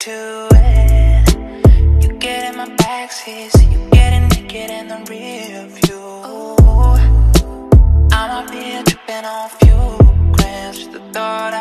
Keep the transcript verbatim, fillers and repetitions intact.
to it. You get in my backseat, so you getting naked in the rear view. I'm up here tripping off you, grams, just the thought